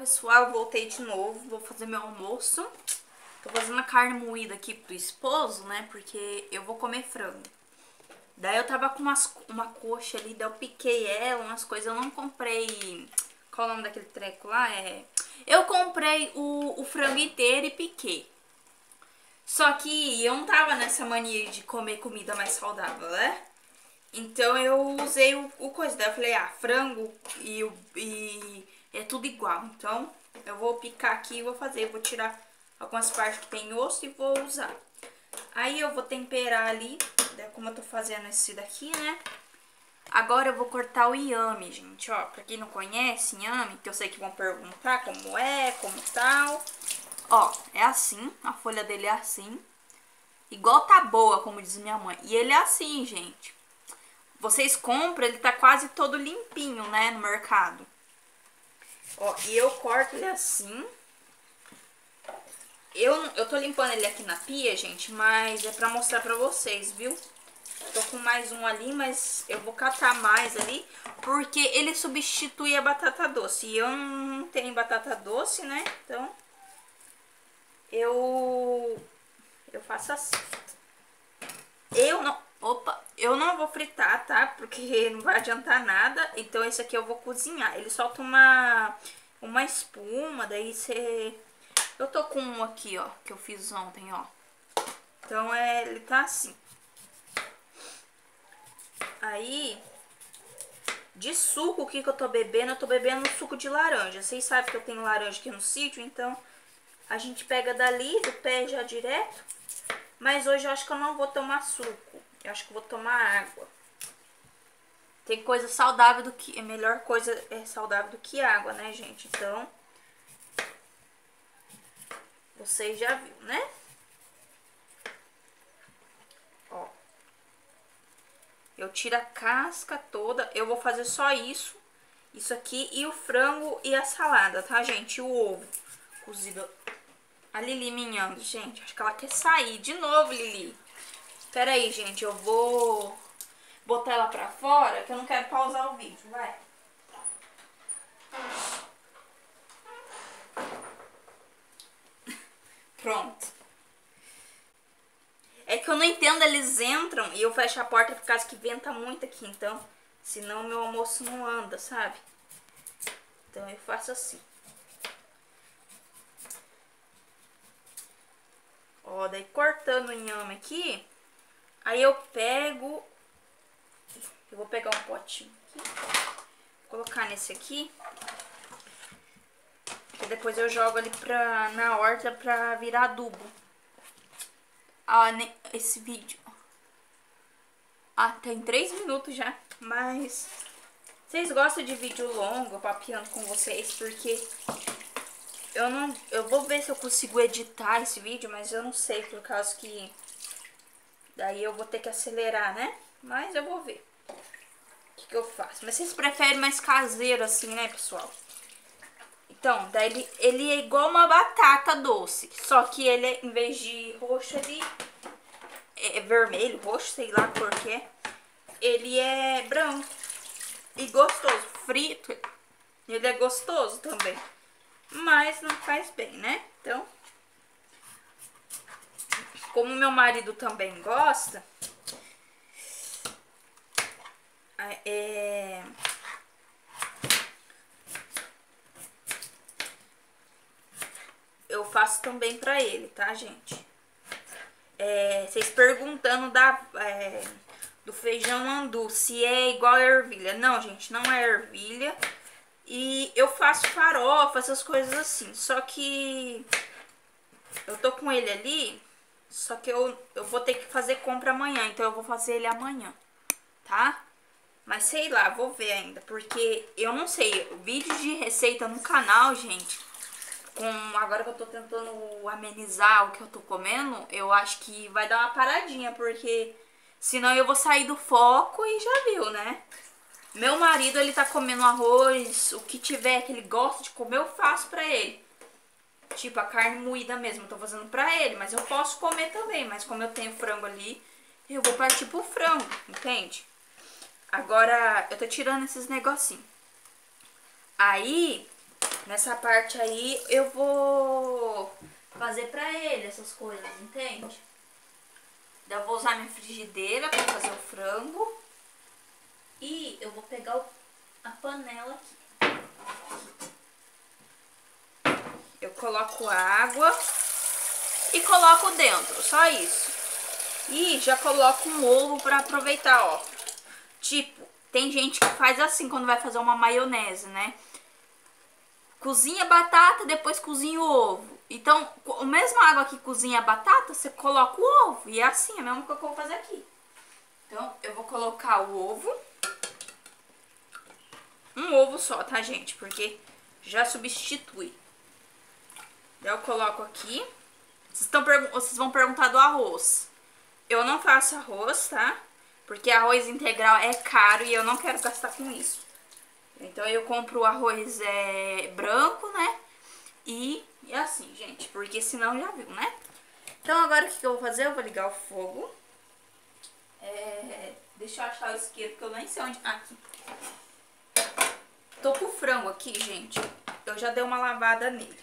Pessoal, eu voltei de novo, vou fazer meu almoço. Tô fazendo a carne moída aqui pro esposo, né, porque eu vou comer frango. Daí eu tava com uma coxa ali, daí eu piquei ela, umas coisas, eu não comprei... Qual é o nome daquele treco lá? Eu comprei o frango inteiro e piquei. Só que eu não tava nessa mania de comer comida mais saudável, né? Então eu usei o coisa, daí eu falei, frango e é tudo igual. Então eu vou picar aqui e vou fazer, eu vou tirar algumas partes que tem osso e vou usar. Aí eu vou temperar ali, como eu tô fazendo esse daqui, né? Agora eu vou cortar o inhame, gente, ó. Pra quem não conhece inhame, que eu sei que vão perguntar como é, como tal. Ó, é assim, a folha dele é assim. Igual tá boa, como diz minha mãe. E ele é assim, gente. Vocês compram, ele tá quase todo limpinho, né, no mercado. Ó, e eu corto ele assim. Eu tô limpando ele aqui na pia, gente, mas é pra mostrar pra vocês, viu? Tô com mais um ali, mas eu vou catar mais ali, porque ele substitui a batata doce. E eu não tenho batata doce, né? Então, eu faço assim. Eu não vou fritar, tá? Porque não vai adiantar nada. Então esse aqui eu vou cozinhar. Ele solta uma espuma, daí você... Eu tô com um aqui, ó, que eu fiz ontem, ó. Então ele tá assim. Aí, de suco, o que eu tô bebendo? Eu tô bebendo suco de laranja. Vocês sabem que eu tenho laranja aqui no sítio, então a gente pega dali, do pé já direto. Mas hoje eu acho que eu não vou tomar suco. Eu acho que eu vou tomar água. Tem coisa saudável do que... A melhor coisa é saudável do que água, né, gente? Então, vocês já viram, né? Ó. Eu tiro a casca toda. Eu vou fazer só isso. Isso aqui e o frango e a salada, tá, gente? E o ovo cozido. A Lili minhando, gente. Acho que ela quer sair. De novo, Lili. Pera aí, gente. Eu vou botar ela pra fora, que eu não quero pausar o vídeo. Vai. Pronto. É que eu não entendo, eles entram e eu fecho a porta por causa que venta muito aqui, então, senão meu almoço não anda, sabe? Então eu faço assim. Ó, daí cortando o inhame aqui, aí eu pego, eu vou pegar um potinho aqui, colocar nesse aqui, e depois eu jogo ali na horta pra virar adubo. Esse vídeo. Tem 3 minutos já. Mas vocês gostam de vídeo longo, papeando com vocês, porque eu vou ver se eu consigo editar esse vídeo, mas eu não sei, por causa que daí eu vou ter que acelerar, né? Mas eu vou ver o que eu faço. Mas vocês preferem mais caseiro assim, né, pessoal? Então, daí ele é igual uma batata doce, só que ele, em vez de roxo, ele é vermelho, roxo, sei lá a cor que é. Ele é branco e gostoso. Frito, ele é gostoso também, mas não faz bem, né? Então, como meu marido também gosta, eu faço também pra ele, tá, gente? Vocês perguntando do feijão andu, se é igual a ervilha. Não, gente, não é ervilha. E eu faço farofa, essas coisas assim. Só que eu tô com ele ali, só que eu vou ter que fazer compra amanhã. Então eu vou fazer ele amanhã, tá? Mas sei lá, vou ver ainda. Porque eu não sei, vídeos de receita no canal, gente, agora que eu tô tentando amenizar o que eu tô comendo, eu acho que vai dar uma paradinha, porque senão eu vou sair do foco e já viu, né? Meu marido, ele tá comendo arroz, o que tiver que ele gosta de comer, eu faço pra ele. Tipo, a carne moída mesmo, eu tô fazendo pra ele, mas eu posso comer também, mas como eu tenho frango ali, eu vou partir pro frango, entende? Agora, eu tô tirando esses negocinhos. Aí, Nessa parte aí eu vou fazer pra ele essas coisas, entende? Daí eu vou usar minha frigideira pra fazer o frango. E eu vou pegar a panela aqui. Eu coloco água e coloco dentro, só isso. E já coloco um ovo pra aproveitar, ó. Tipo, tem gente que faz assim quando vai fazer uma maionese, né? Cozinha a batata, depois cozinha o ovo. Então, a mesma água que cozinha a batata, você coloca o ovo. E é assim, é a mesma coisa que eu vou fazer aqui. Então, eu vou colocar o ovo. Um ovo só, tá, gente? Porque já substitui. Daí eu coloco aqui. Vocês vão perguntar do arroz. Eu não faço arroz, tá? Porque arroz integral é caro e eu não quero gastar com isso. Então eu compro o arroz branco, né? E assim, gente, porque senão já viu, né? Então agora o que eu vou fazer? Eu vou ligar o fogo. Deixa eu achar o isqueiro, porque eu nem sei onde... Aqui. Tô com o frango aqui, gente. Eu já dei uma lavada nele.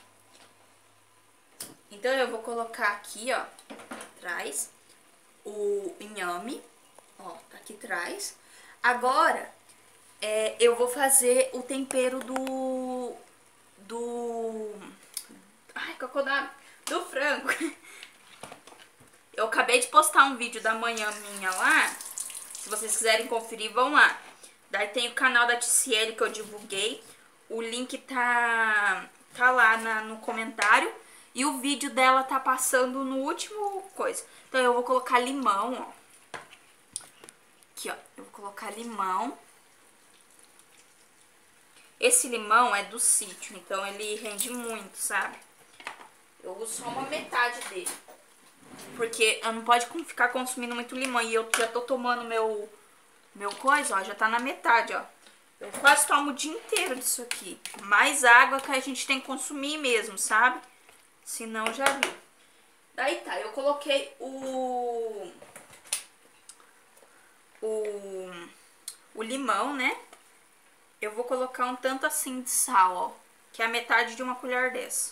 Então eu vou colocar aqui, ó, atrás, o inhame. Ó, tá aqui atrás. Agora, eu vou fazer o tempero ai, cocodado. Do frango. Eu acabei de postar um vídeo da manhã minha lá. Se vocês quiserem conferir, vão lá. Daí tem o canal da TCL que eu divulguei. O link tá lá no comentário. E o vídeo dela tá passando no último coisa. Então eu vou colocar limão, ó. Aqui, ó. Eu vou colocar limão. Esse limão é do sítio, então ele rende muito, sabe? Eu uso só uma metade dele. Porque eu não pode ficar consumindo muito limão. E eu já tô tomando meu coisa, ó. Já tá na metade, ó. Eu quase tomo o dia inteiro disso aqui. Mais água que a gente tem que consumir mesmo, sabe? Senão já viu. Daí tá, eu coloquei o limão, né? Eu vou colocar um tanto assim de sal, ó. Que é a metade de uma colher dessa.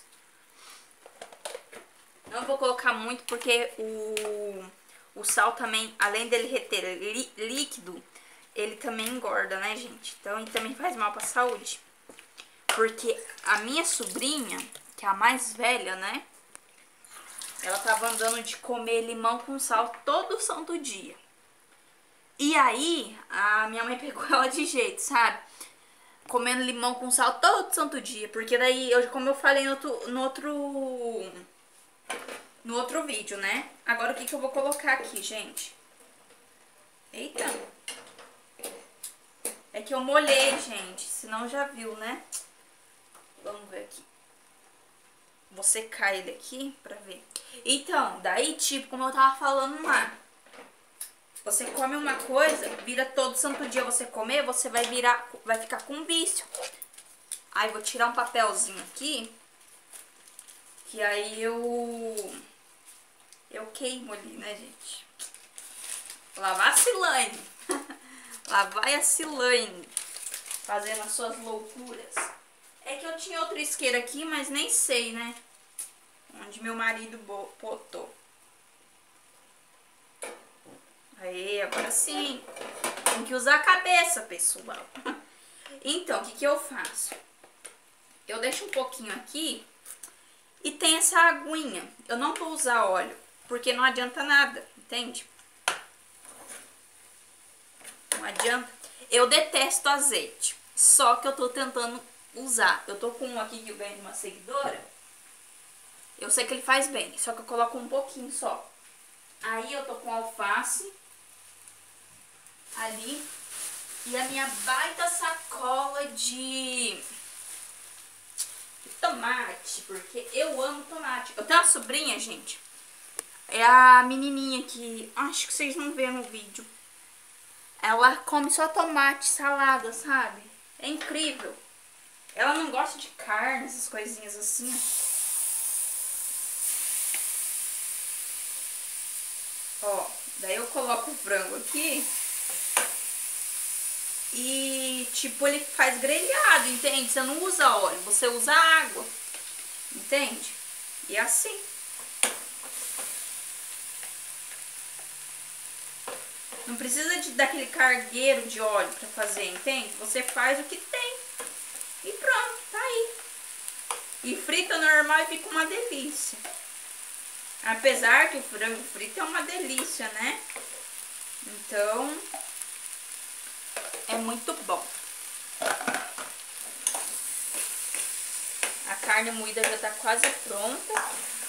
Não vou colocar muito porque o sal também, além dele reter líquido, ele também engorda, né, gente? Então ele também faz mal pra saúde. Porque a minha sobrinha, que é a mais velha, né? Ela tava andando de comer limão com sal todo santo dia. E aí, a minha mãe pegou ela de jeito, sabe? Comendo limão com sal todo santo dia. Porque daí, como eu falei no outro vídeo, né? Agora o que eu vou colocar aqui, gente? Eita. É que eu molhei, gente. Senão já viu, né? Vamos ver aqui. Vou secar ele aqui pra ver. Então, daí, tipo, como eu tava falando lá. Você come uma coisa, vira todo santo dia você comer, você vai ficar com vício. Aí, vou tirar um papelzinho aqui. Que aí eu queimo ali, né, gente? Lá vai a Silane. Lá vai a Silane. Fazendo as suas loucuras. É que eu tinha outro isqueiro aqui, mas nem sei, né? Onde meu marido botou. Aí, agora sim. Tem que usar a cabeça, pessoal. Então, o que eu faço? Eu deixo um pouquinho aqui e tem essa aguinha. Eu não vou usar óleo, porque não adianta nada, entende? Não adianta. Eu detesto azeite, só que eu tô tentando usar. Eu tô com um aqui que eu ganhei de uma seguidora. Eu sei que ele faz bem, só que eu coloco um pouquinho só. Aí eu tô com alface ali e a minha baita sacola de tomate, porque eu amo tomate. Eu tenho uma sobrinha, gente, é a menininha que acho que vocês não viram no vídeo. Ela come só tomate, salada, sabe? É incrível. Ela não gosta de carne, essas coisinhas assim. Ó, daí eu coloco o frango aqui. e, tipo, ele faz grelhado, entende? Você não usa óleo, você usa água, entende? E é assim. Não precisa daquele cargueiro de óleo pra fazer, entende? Você faz o que tem e pronto, tá aí. E frita normal e fica uma delícia. Apesar que o frango frito é uma delícia, né? Então, é muito bom. A carne moída já tá quase pronta.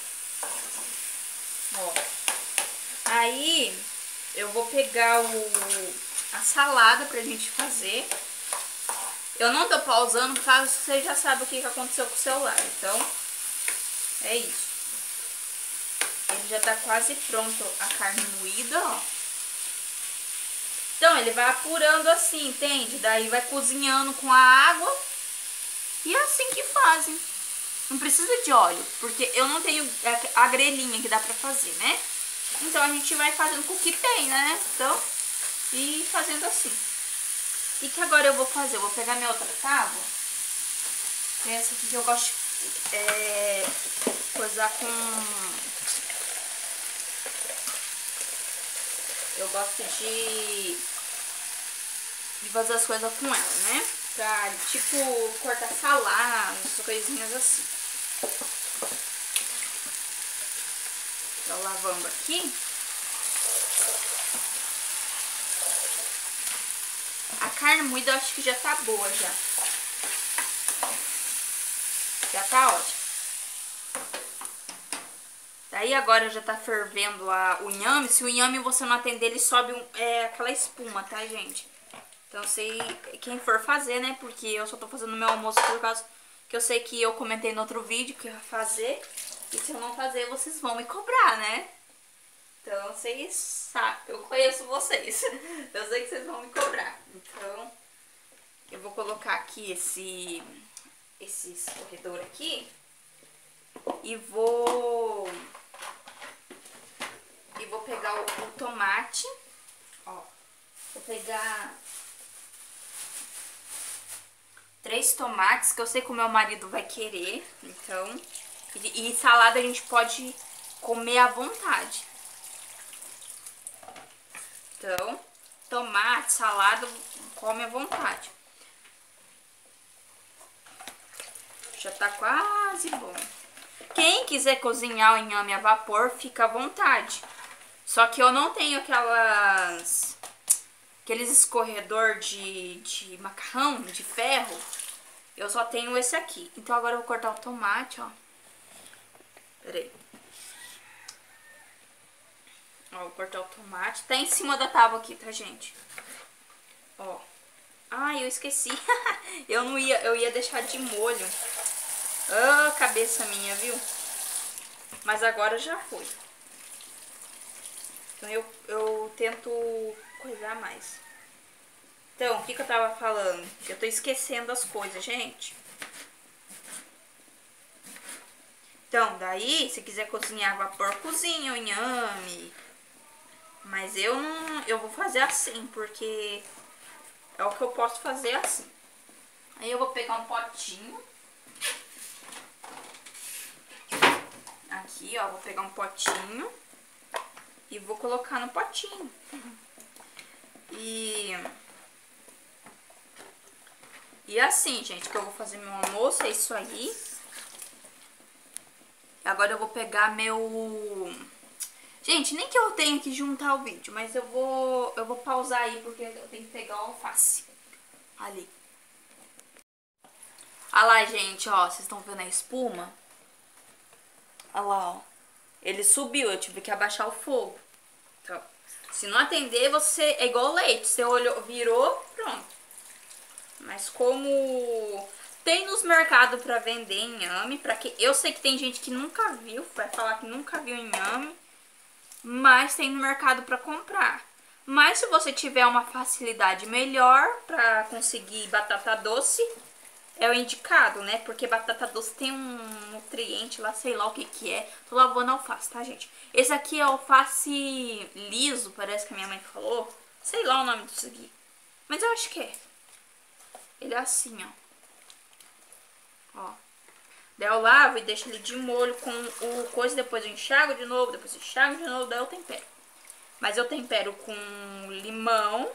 Ó. Aí, eu vou pegar a salada pra gente fazer. Eu não tô pausando, caso você já sabe o que aconteceu com o celular. Então, é isso. Ele já tá quase pronto, a carne moída, ó. Então, ele vai apurando assim, entende? Daí vai cozinhando com a água. E é assim que fazem. Não precisa de óleo, porque eu não tenho a grelhinha que dá pra fazer, né? Então, a gente vai fazendo com o que tem, né? Então, e fazendo assim. E que agora eu vou fazer? Eu vou pegar minha outra tábua. Que é essa aqui que eu gosto de coisar com... Eu gosto de fazer as coisas com ela, né? Pra, tipo, cortar salada, essas coisinhas assim. Tô lavando aqui. A carne moída eu acho que já tá boa já. Já tá ótimo. Daí agora já tá fervendo o inhame. Se o inhame você não atender, ele sobe aquela espuma, tá, gente? Então, quem for fazer, né? Porque eu só tô fazendo meu almoço por causa que eu sei que eu comentei no outro vídeo que eu ia fazer. E se eu não fazer, vocês vão me cobrar, né? Então, vocês sabem, eu conheço vocês. Eu sei que vocês vão me cobrar. Então, eu vou colocar aqui esse escorredor aqui. E vou pegar o tomate. Ó, vou pegar 3 tomates, que eu sei que o meu marido vai querer. Então, e salada a gente pode comer à vontade. Então, tomate, salada, come à vontade. Já tá quase bom. Quem quiser cozinhar o inhame a vapor, fica à vontade. Só que eu não tenho aqueles escorredor de macarrão, de ferro. Eu só tenho esse aqui. Então agora eu vou cortar o tomate, ó. Pera aí. Ó, vou cortar o tomate. Tá em cima da tábua aqui, tá, gente? Ó. Ai, eu esqueci. Eu ia deixar de molho. Ah, cabeça minha, viu? Mas agora já foi. Então eu tento coisar mais. Então, o que eu tava falando? Eu tô esquecendo as coisas, gente. Então, daí, se quiser cozinhar a vapor, cozinha o inhame. Mas eu não... Eu vou fazer assim, porque é o que eu posso fazer assim. Aí eu vou pegar um potinho. Aqui, ó, vou pegar um potinho. E vou colocar no potinho. E assim, gente, que eu vou fazer meu almoço, é isso aí. Agora eu vou pegar meu... Gente, nem que eu tenha que juntar o vídeo, mas eu vou pausar aí porque eu tenho que pegar o alface. Ali. Olha lá, gente, ó, vocês estão vendo a espuma? Olha lá, ó. Ele subiu, eu tive que abaixar o fogo. Então, se não atender, você... É igual leite, você olhou, virou, pronto. Mas como tem nos mercados pra vender inhame, eu sei que tem gente que nunca viu, vai falar que nunca viu inhame, mas tem no mercado pra comprar. Mas se você tiver uma facilidade melhor pra conseguir batata doce, é o indicado, né? Porque batata doce tem um nutriente lá, sei lá o que que é. Tô lavando alface, tá, gente? Esse aqui é alface liso, parece que a minha mãe falou. Sei lá o nome disso aqui. Mas eu acho que é. Ele é assim, ó. Daí eu lavo e deixo ele de molho com o coisa, depois eu enxago de novo, depois eu enxago de novo, daí eu tempero. Mas eu tempero com limão,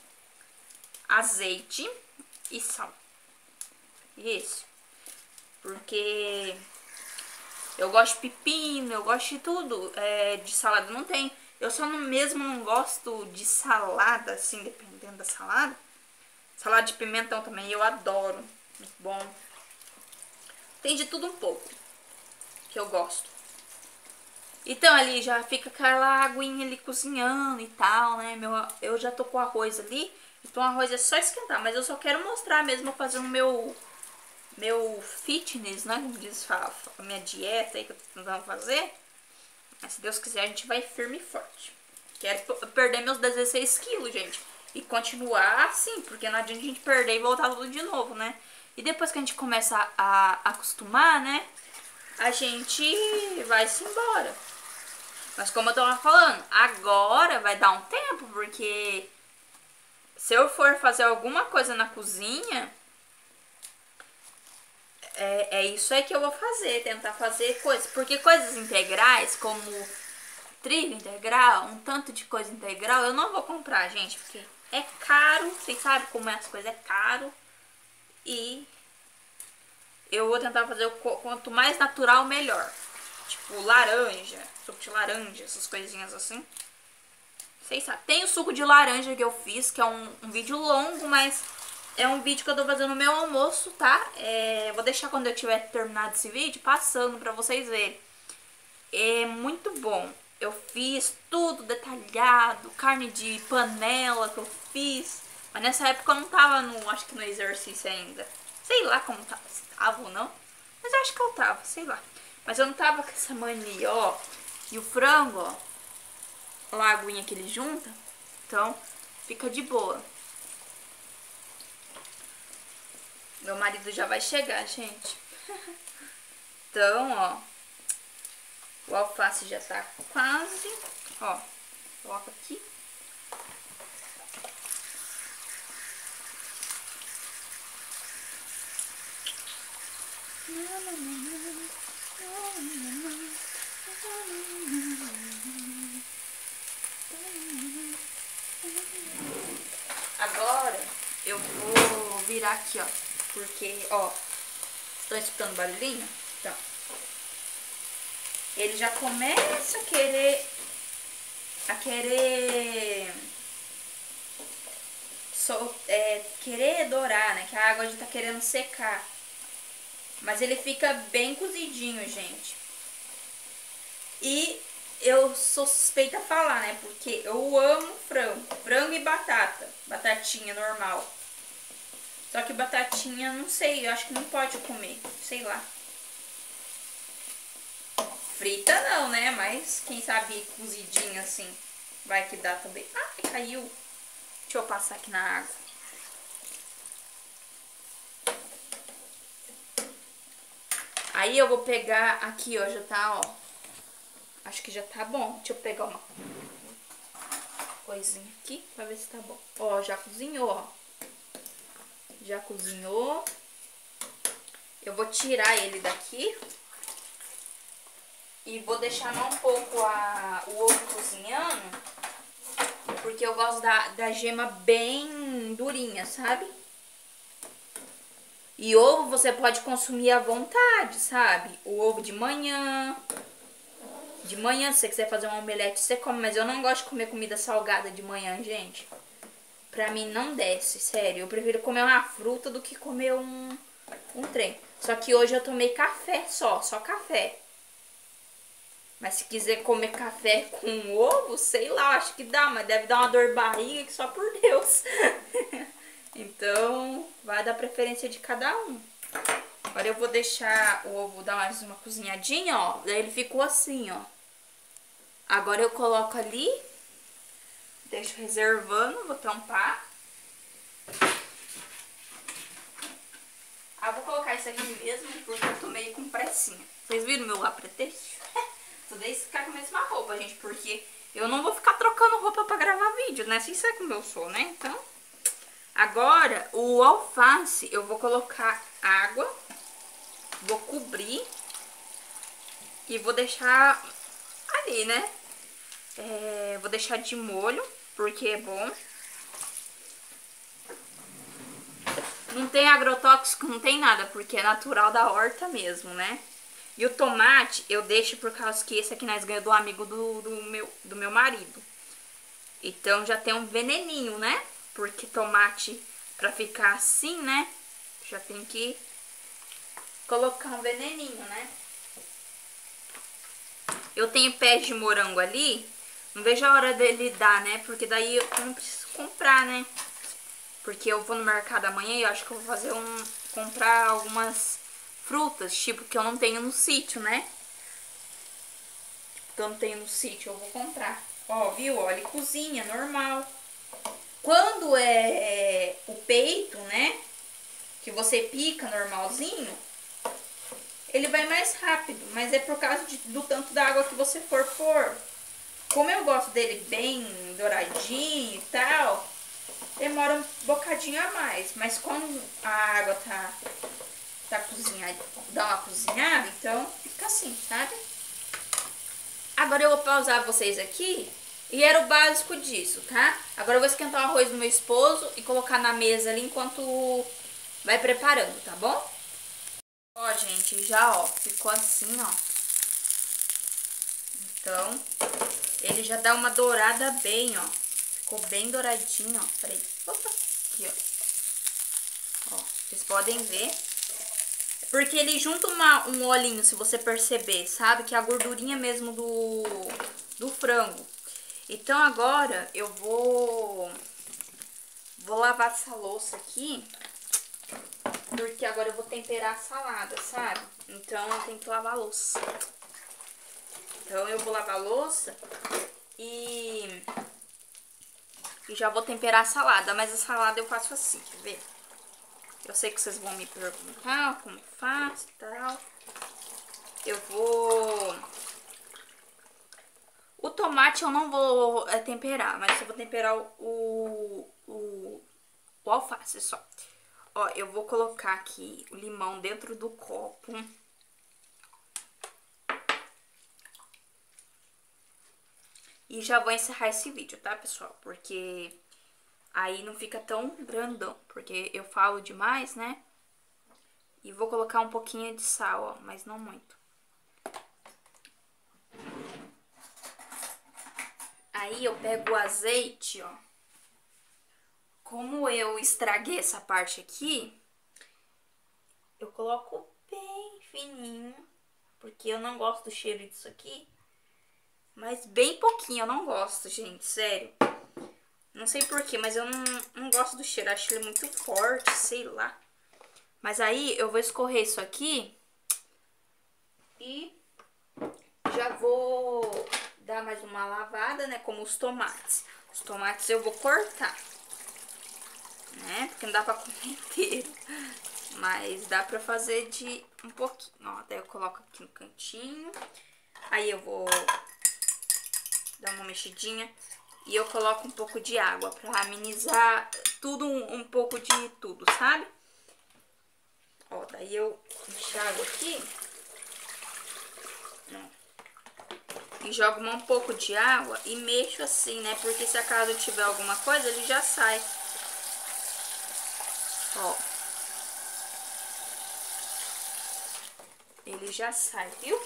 azeite e sal. Isso. Porque eu gosto de pepino, eu gosto de tudo. De salada não tem. Eu só mesmo não gosto de salada, assim, dependendo da salada. Salada de pimentão também eu adoro. Muito bom. Tem de tudo um pouco que eu gosto. Então ali já fica aquela aguinha ali cozinhando e tal, né? Eu já tô com o arroz ali. Então o arroz é só esquentar. Mas eu só quero mostrar mesmo fazendo meu fitness, né? Como diz, a minha dieta aí que eu tô tentando fazer. Mas se Deus quiser a gente vai firme e forte. Quero perder meus 16 quilos, gente. E continuar assim, porque não adianta a gente perder e voltar tudo de novo, né? E depois que a gente começa a acostumar, né? A gente vai se embora. Mas como eu tava falando, agora vai dar um tempo, porque se eu for fazer alguma coisa na cozinha, é isso aí que eu vou fazer, tentar fazer coisas. Porque coisas integrais, como trigo integral, um tanto de coisa integral, eu não vou comprar, gente, porque é caro, vocês sabem como é as coisas, é caro. E eu vou tentar fazer quanto mais natural, melhor. Tipo, laranja, suco de laranja, essas coisinhas assim. Vocês sabem. Tem o suco de laranja que eu fiz, que é um vídeo longo, mas é um vídeo que eu tô fazendo no meu almoço, tá? Vou deixar quando eu tiver terminado esse vídeo, passando pra vocês verem. É muito bom. Eu fiz tudo detalhado, carne de panela que eu fiz. Mas nessa época eu não tava acho que no exercício ainda. Sei lá como tava, se tava ou não. Mas eu acho que eu tava, sei lá. Mas eu não tava com essa mania, ó. E o frango, ó. Olha a aguinha que ele junta. Então, fica de boa. Meu marido já vai chegar, gente. Então, ó. O alface já tá quase. Ó. Coloca aqui. Agora eu vou virar aqui, ó. Porque, ó, estão escutando barulhinho? Então, ele já começa a querer querer dourar, né? Que a água já tá querendo secar. Mas ele fica bem cozidinho, gente. E eu sou suspeita a falar, né? Porque eu amo frango. Frango e batata. Batatinha normal. Só que batatinha, não sei, eu acho que não pode comer. Sei lá. Frita não, né? Mas quem sabe cozidinha assim. Vai que dá também. Ah, caiu. Deixa eu passar aqui na água. Aí eu vou pegar aqui, ó, já tá, ó. Acho que já tá bom. Deixa eu pegar uma coisinha aqui pra ver se tá bom. Ó, já cozinhou, ó. Já cozinhou. Eu vou tirar ele daqui. E vou deixar mais um pouco o ovo cozinhando. Porque eu gosto da gema bem durinha, sabe? E ovo você pode consumir à vontade, sabe? O ovo de manhã. De manhã, se você quiser fazer um omelete, você come. Mas eu não gosto de comer comida salgada de manhã, gente. Pra mim não desce, sério. Eu prefiro comer uma fruta do que comer um trem. Só que hoje eu tomei café só café. Mas se quiser comer café com ovo, sei lá, acho que dá. Mas deve dar uma dor de barriga que só por Deus. Então, vai dar preferência de cada um. Agora eu vou deixar o ovo dar mais uma cozinhadinha, ó. Daí ele ficou assim, ó. Agora eu coloco ali. Deixo reservando, vou tampar. Ah, vou colocar isso aqui mesmo, porque eu tô meio com pressinha. Vocês viram meu apretexto? Só dei ficar com a mesma roupa, gente, porque eu não vou ficar trocando roupa pra gravar vídeo, né? Vocês sabem como eu sou, né? Então, Agora, o alface, eu vou colocar água, vou cobrir e vou deixar ali, né? Vou deixar de molho, porque é bom. Não tem agrotóxico, não tem nada, porque é natural da horta mesmo, né? E o tomate eu deixo por causa que esse aqui nós ganhamos do amigo do meu marido. Então já tem um veneninho, né? Porque tomate, pra ficar assim, né? Já tem que colocar um veneninho, né? Eu tenho pés de morango ali. Não vejo a hora dele dar, né? Porque daí eu não preciso comprar, né? Porque eu vou no mercado amanhã e eu acho que eu vou fazer comprar algumas frutas, tipo, que eu não tenho no sítio, né? Tipo, que eu não tenho no sítio, eu vou comprar. Ó, viu? Ó, ele cozinha, normal. Quando é o peito, né? Que você pica normalzinho, ele vai mais rápido. Mas é por causa do tanto da água que você for pôr. Como eu gosto dele bem douradinho e tal, demora um bocadinho a mais. Mas quando a água tá cozinhada, dá uma cozinhada, então fica assim, sabe? Agora eu vou pausar vocês aqui. E era o básico disso, tá? Agora eu vou esquentar o arroz do meu esposo e colocar na mesa ali enquanto vai preparando, tá bom? Ó, gente, já, ó, ficou assim, ó. Então, ele já dá uma dourada bem, ó. Ficou bem douradinho, ó. Peraí. Opa, aqui, ó. Ó, vocês podem ver. Porque ele junta um olhinho, se você perceber, sabe? Que é a gordurinha mesmo do frango. Então agora eu vou lavar essa louça aqui, porque agora eu vou temperar a salada, sabe? Então eu tenho que lavar a louça. Então eu vou lavar a louça e já vou temperar a salada. Mas a salada eu faço assim, quer ver? Eu sei que vocês vão me perguntar como faço e tal. Eu vou... O tomate eu não vou temperar, mas eu vou temperar o alface só. Ó, eu vou colocar aqui o limão dentro do copo. E já vou encerrar esse vídeo, tá, pessoal? Porque aí não fica tão grandão, porque eu falo demais, né? E vou colocar um pouquinho de sal, ó, mas não muito. Aí eu pego o azeite, ó. Como eu estraguei essa parte aqui, eu coloco bem fininho, porque eu não gosto do cheiro disso aqui. Mas bem pouquinho, eu não gosto, gente, sério. Não sei porquê, mas eu não gosto do cheiro, acho ele muito forte, sei lá. Mas aí eu vou escorrer isso aqui e já vou dar mais uma lavada, né, como os tomates. Os tomates eu vou cortar, né, porque não dá pra comer inteiro. Mas dá pra fazer de um pouquinho, ó. Daí eu coloco aqui no cantinho. Aí eu vou dar uma mexidinha e eu coloco um pouco de água pra amenizar tudo, um pouco de tudo, sabe? Ó, daí eu enxago aqui. E jogo um pouco de água e mexo assim, né? Porque se acaso tiver alguma coisa, ele já sai. Ó. Ele já sai, viu?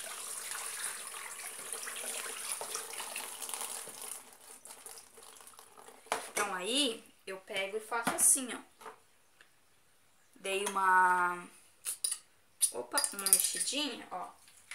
Então aí, eu pego e faço assim, ó. Dei uma mexidinha, ó.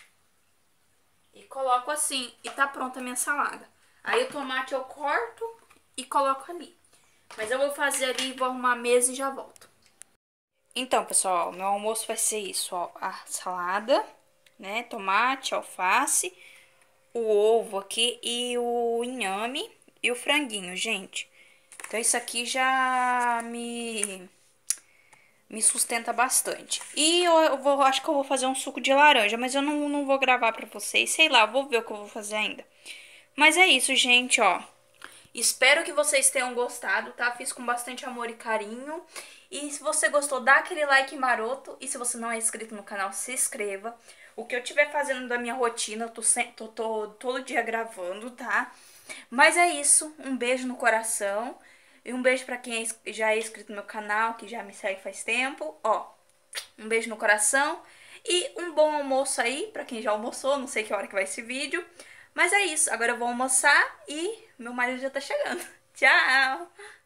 E coloco assim, e tá pronta a minha salada. Aí o tomate eu corto e coloco ali. Mas eu vou fazer ali, vou arrumar a mesa e já volto. Então, pessoal, meu almoço vai ser isso, ó. A salada, né, tomate, alface, o ovo aqui e o inhame e o franguinho, gente. Então isso aqui já me sustenta bastante. E acho que eu vou fazer um suco de laranja, mas eu não vou gravar pra vocês. Sei lá, vou ver o que eu vou fazer ainda. Mas é isso, gente, ó. Espero que vocês tenham gostado, tá? Fiz com bastante amor e carinho. E se você gostou, dá aquele like maroto. E se você não é inscrito no canal, se inscreva. O que eu estiver fazendo da minha rotina, eu tô todo dia gravando, tá? Mas é isso. Um beijo no coração. E um beijo pra quem já é inscrito no meu canal, que já me segue faz tempo. Ó, um beijo no coração. E um bom almoço aí, pra quem já almoçou. Não sei que hora que vai esse vídeo. Mas é isso. Agora eu vou almoçar e meu marido já tá chegando. Tchau!